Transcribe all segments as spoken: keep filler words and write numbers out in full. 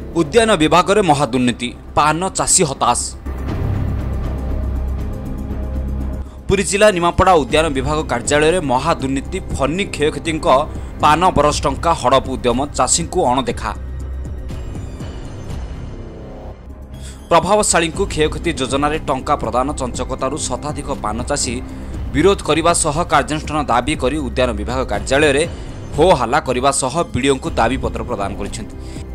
उद्यान विभाग में महादुर्नीति पान चाषी हताश। पुरी जिला निमापड़ा उद्यान विभाग कार्यालय में महादुर्नीति फनी क्षयक्षति पान बरस टंका हड़प उद्यम चाषी को अणदेखा। प्रभावशाली क्षयक्षति योजन टंका प्रदान चंचकतार शताधिक पान चाषी विरोध करने सह कार्यानुष्ठान दाबी कर उद्यान विभाग कार्यालय में हो हल्ला करने सह बीडीओ को दाबी पत्र प्रदान कर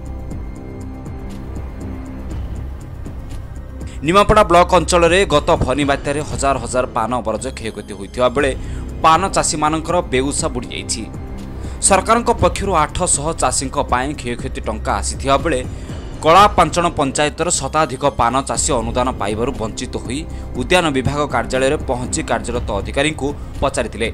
निमापड़ा ब्लॉक अंचल में गत फनी बात्यार हजार हजार पान बरज क्षयक्षति होता बेले पान चाषी मानकर बेउसा बुड़ी जाइछि। सरकार पक्षर आठ सौ चाषी क्षयक्षति टंका आसी बेले कला पांचण पंचायतर शताधिक पान चाषी अनुदान पाइबारु वंचित होई उद्यान विभाग कार्यालय में पहुंची कार्यरत अधिकारी को पचारिथिले।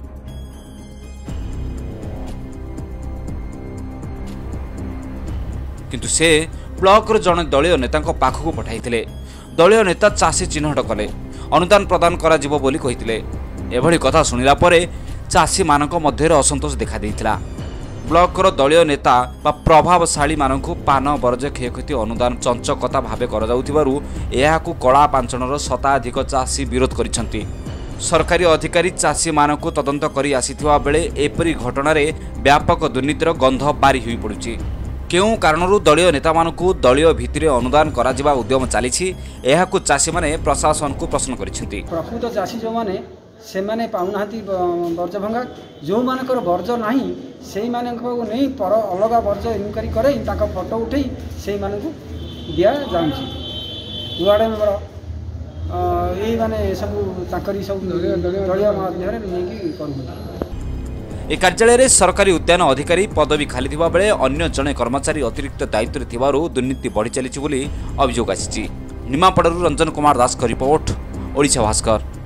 किंतु से ब्लॉक जड़े दलीय नेता पाखक पठाइथिले। दलीय नेता चाषी चिन्हट कले अनुदान प्रदान करा जिवो बोली कहिथिले। एभली कथा सुनिला परे चाषी मानक मध्य असंतोष देखा देइथिला। ब्लॉकर दलीय नेता बा प्रभावशाली मानकु पान बरज क्षयक्षति अनुदान चंचकता भावे करा जाउथिबारु एहाकु कला पांचणर शताधिक चाषी विरोध करिसंती। सरकारी अधिकारी चाषी मानकु तदंत करी आसीथिबा बेले एपरी घटना रे व्यापक दुर्नीतिर गंध बारी होई पडुची। केउ कारणरू दलीय नेता मानकु दलीय भितरे अनुदान करा जिबा उद्यम चालिछि एहाकु चाषी माने प्रशासन को प्रश्न करिसंती। प्रकृत चाषी जो माने से माने पाउनाहांती वर्ज भंगा जो मानकर वर्ज नाही सेही मानकु नै पर अलगा वर्ज इनक्वारी करे ताका फोटो उठै सेही मानकु दिया जाउछि। वार्ड मेंबर एही माने सब ताकरी सब दलीय माध्यमरे नेकी करू। ए कार्यालय में सरकारी उद्यान अधिकारी पदवी खाली थिबा बेले अन्य जने कर्मचारी अतिरिक्त दायित्व थिबारु दुर्नीति बढ़ी चलीछि बोली अभियोग आछि। निमापड़ारू रंजन कुमार दास का रिपोर्ट, ओडिशा भास्कर।